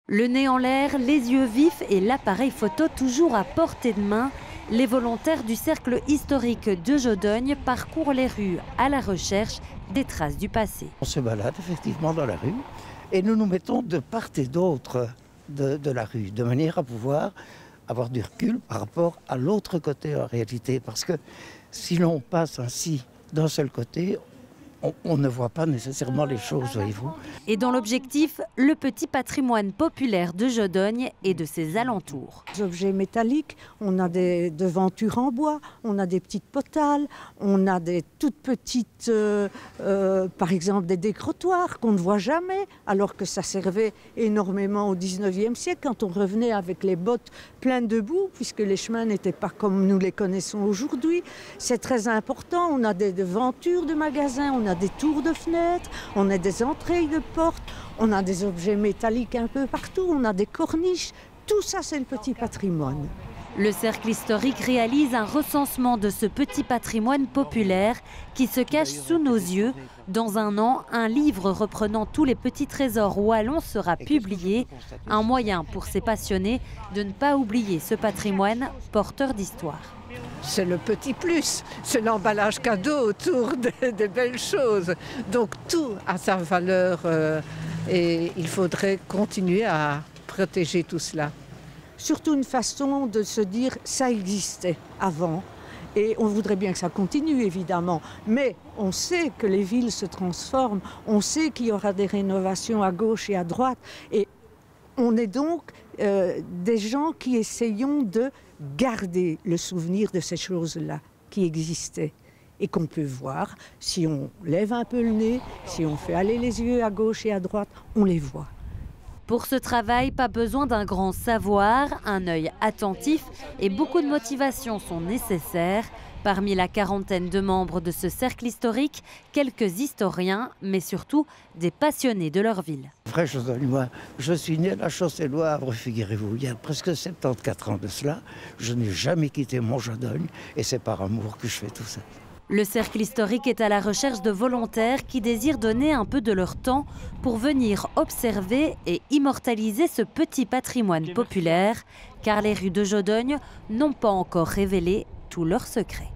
Le nez en l'air, les yeux vifs et l'appareil photo toujours à portée de main, les volontaires du cercle historique de Jodogne parcourent les rues à la recherche des traces du passé. On se balade effectivement dans la rue et nous nous mettons de part et d'autre de la rue, de manière à pouvoir avoir du recul par rapport à l'autre côté en réalité. Parce que si l'on passe ainsi d'un seul côté, on ne voit pas nécessairement les choses, voyez-vous. Et dans l'objectif, le petit patrimoine populaire de Jodogne et de ses alentours. Des objets métalliques, on a des devantures en bois, on a des petites potales, on a des toutes petites, par exemple des décrotoirs qu'on ne voit jamais, alors que ça servait énormément au 19e siècle, quand on revenait avec les bottes pleines de boue, puisque les chemins n'étaient pas comme nous les connaissons aujourd'hui. C'est très important, on a des devantures de magasins, on a des tours de fenêtres, on a des entrées de portes, on a des objets métalliques un peu partout, on a des corniches. Tout ça, c'est le petit patrimoine. Le cercle historique réalise un recensement de ce petit patrimoine populaire qui se cache sous nos yeux. Dans un an, un livre reprenant tous les petits trésors wallons sera publié. Un moyen pour ces passionnés de ne pas oublier ce patrimoine porteur d'histoire. C'est le petit plus, c'est l'emballage cadeau autour des belles choses. Donc tout a sa valeur et il faudrait continuer à protéger tout cela. Surtout une façon de se dire ça existait avant et on voudrait bien que ça continue évidemment, mais on sait que les villes se transforment, on sait qu'il y aura des rénovations à gauche et à droite et on est donc des gens qui essayons de garder le souvenir de ces choses-là qui existaient et qu'on peut voir si on lève un peu le nez, si on fait aller les yeux à gauche et à droite, on les voit. Pour ce travail, pas besoin d'un grand savoir, un œil attentif et beaucoup de motivation sont nécessaires. Parmi la quarantaine de membres de ce cercle historique, quelques historiens, mais surtout des passionnés de leur ville. Vrai Jodogne, moi, je suis né à la Chaussée-Loivre, figurez-vous, il y a presque 74 ans de cela. Je n'ai jamais quitté mon Jodogne et c'est par amour que je fais tout ça. Le cercle historique est à la recherche de volontaires qui désirent donner un peu de leur temps pour venir observer et immortaliser ce petit patrimoine populaire, car les rues de Jodogne n'ont pas encore révélé tous leurs secrets.